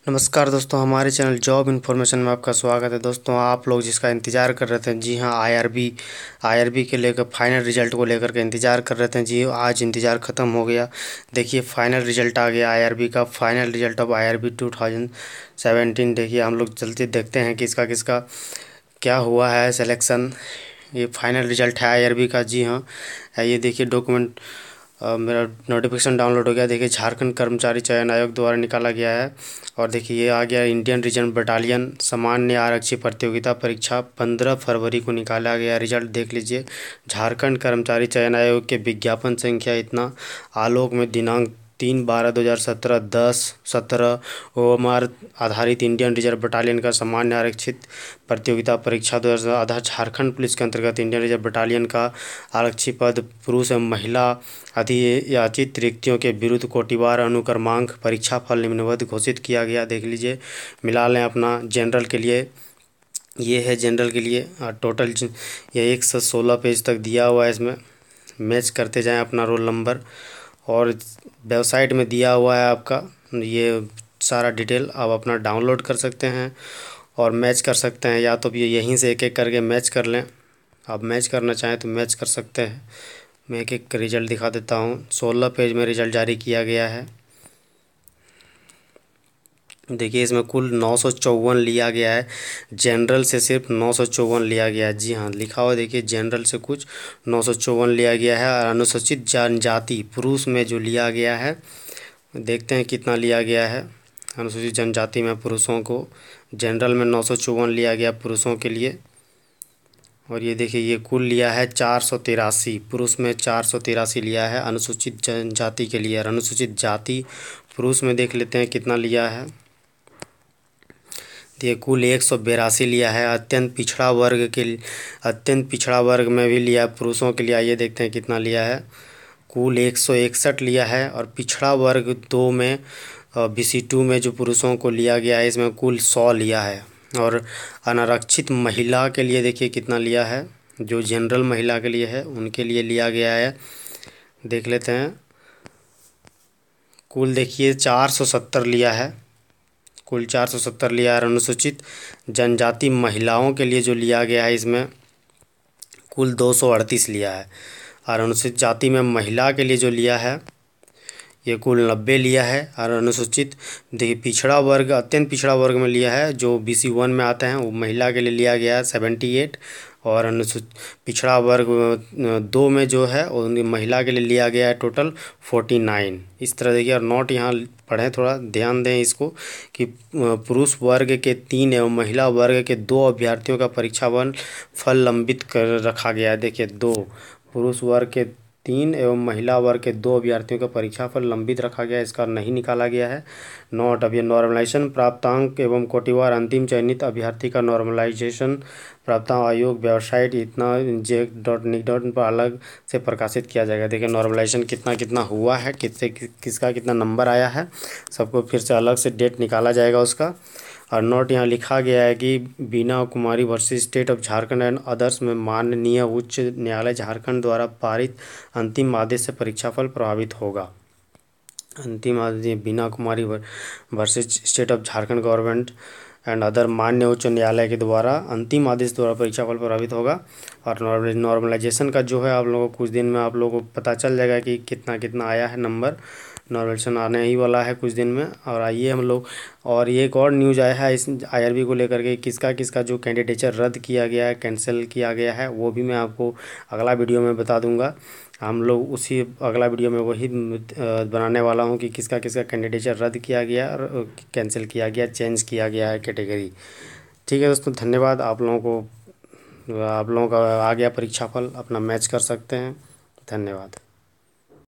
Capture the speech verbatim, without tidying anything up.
नमस्कार दोस्तों, हमारे चैनल जॉब इन्फॉर्मेशन में आपका स्वागत है। दोस्तों, आप लोग जिसका इंतज़ार कर रहे थे, जी हाँ, आईआरबी आईआरबी के लेकर फाइनल रिजल्ट को लेकर के इंतज़ार कर रहे थे। जी आज इंतज़ार ख़त्म हो गया। देखिए फाइनल रिजल्ट आ गया आईआरबी का, final result of IRB two thousand seventeen. देखिए हम लोग जल्दी देखते हैं कि इसका किसका क्या हुआ है सिलेक्शन। ये फाइनल रिजल्ट है आईआरबी का। जी हाँ, ये देखिए डॉक्यूमेंट Uh, मेरा नोटिफिकेशन डाउनलोड हो गया। देखिए झारखंड कर्मचारी चयन आयोग द्वारा निकाला गया है। और देखिए ये आ गया इंडियन रीजन बटालियन सामान्य आरक्षी प्रतियोगिता परीक्षा पंद्रह फरवरी को निकाला गया। रिजल्ट देख लीजिए। झारखंड कर्मचारी चयन आयोग के विज्ञापन संख्या इतना, आलोक में दिनांक तीन बारह दो हज़ार सत्रह दस सत्रह ओएमआर आधारित इंडियन रिजर्व बटालियन का सामान्य आरक्षित प्रतियोगिता परीक्षा दो हज़ार आधार झारखंड पुलिस के अंतर्गत इंडियन रिजर्व बटालियन का आरक्षी पद पुरुष एवं महिला अधियाचित रिक्तियों के विरुद्ध कोटिवार अनुक्रमांक परीक्षा फल निम्नवत घोषित किया गया। देख लीजिए, मिला लें अपना जनरल के लिए, ये है जनरल के लिए टोटल ये एक सौ सोलह पेज तक दिया हुआ है। इसमें मैच करते जाएं अपना रोल नंबर, और वेबसाइट में दिया हुआ है आपका ये सारा डिटेल। आप अपना डाउनलोड कर सकते हैं और मैच कर सकते हैं, या तो ये यहीं से एक एक करके मैच कर लें। आप मैच करना चाहें तो मैच कर सकते हैं। मैं एक एक रिजल्ट दिखा देता हूँ। सोलह पेज में रिजल्ट जारी किया गया है। देखिए इसमें कुल नौ सौ चौवन लिया गया है, जनरल से सिर्फ नौ सौ चौवन लिया गया है। जी हाँ, लिखा हुआ देखिए जनरल से कुछ नौ सौ चौवन लिया गया है। और अनुसूचित जनजाति पुरुष में जो लिया गया है, देखते हैं कितना लिया गया है। अनुसूचित जनजाति में पुरुषों को जनरल में नौ सौ चौवन लिया गया पुरुषों के लिए। और ये देखिए ये कुल लिया है चार सौ तिरासी, पुरुष में चार सौ तिरासी लिया है अनुसूचित जनजाति के लिए। और अनुसूचित जाति पुरुष में देख लेते हैं कितना लिया है। ये कुल एक सौ बेरासी लिया है। अत्यंत पिछड़ा वर्ग के अत्यंत पिछड़ा वर्ग में भी लिया है पुरुषों के लिए। आइए देखते हैं कितना लिया है। कुल एक सौ इकसठ लिया है। और पिछड़ा वर्ग दो में बीसी टू में जो पुरुषों को लिया गया है, इसमें कुल सौ लिया है। और अनारक्षित महिला के लिए देखिए कितना लिया है, जो जनरल महिला के लिए है उनके लिए लिया गया है। देख लेते हैं। कुल देखिए चार सौ सत्तर लिया है, कुल चार सौ सत्तर लिया है। अनुसूचित जनजाति महिलाओं के लिए जो लिया गया है, इसमें कुल दो सौ अड़तीस लिया है। और अनुसूचित जाति में महिला के लिए जो लिया है, ये कुल नब्बे लिया है। और अनुसूचित देखिए पिछड़ा वर्ग अत्यंत पिछड़ा वर्ग में लिया है, जो बीसी वन में आते हैं, वो महिला के लिए लिया गया है सेवेंटी एट। और अनुसूचित पिछड़ा वर्ग दो में जो है वो महिला के लिए लिया गया है टोटल फोर्टी नाइन। इस तरह देखिए। और नोट यहाँ पढ़ें, थोड़ा ध्यान दें इसको, कि पुरुष वर्ग के तीन एवं महिला वर्ग के दो अभ्यर्थियों का परीक्षा फल लंबित कर रखा गया है। देखिए दो पुरुष वर्ग के तीन एवं महिला वर्ग के दो अभ्यर्थियों का परीक्षाफल लंबित रखा गया है, इसका नहीं निकाला गया है। नोट, अब ये नॉर्मलाइजेशन प्राप्तांक एवं कोटिवार अंतिम चयनित अभ्यर्थी का नॉर्मलाइजेशन प्राप्तांक आयोग वेबसाइट इतना जे डॉट निक डॉट पर अलग से प्रकाशित किया जाएगा। देखिए नॉर्मलाइजेशन कितना कितना हुआ है, किससे किसका कितना नंबर आया है, सबको फिर से अलग से डेट निकाला जाएगा उसका। और नोट यहाँ लिखा गया है कि Beena Kumari versus state of Jharkhand and others में माननीय उच्च न्यायालय झारखंड द्वारा पारित अंतिम आदेश से परीक्षाफल प्रभावित होगा। अंतिम आदेश Beena Kumari versus state of Jharkhand government and other मान्य उच्च न्यायालय के द्वारा अंतिम आदेश द्वारा परीक्षाफल प्रभावित होगा। और नॉर्मलाइजेशन का जो है आप लोगों को कुछ दिन में आप लोगों को पता चल जाएगा कि कितना कितना आया है नंबर। नॉर्मलाइजेशन आने ही वाला है कुछ दिन में। और आइए हम लोग, और ये एक और न्यूज़ आया है इस आईआरबी को लेकर के, किसका किसका जो कैंडिडेचर रद्द किया गया है, कैंसिल किया गया है, वो भी मैं आपको अगला वीडियो में बता दूंगा। हम लोग उसी अगला वीडियो में वही बनाने वाला हूँ कि किसका किसका कैंडिडेचर रद्द किया गया और कैंसिल किया गया, चेंज किया गया है कैटेगरी। ठीक है दोस्तों, धन्यवाद। आप लोगों को आप लोगों का आ गया परीक्षाफल, अपना मैच कर सकते हैं। धन्यवाद।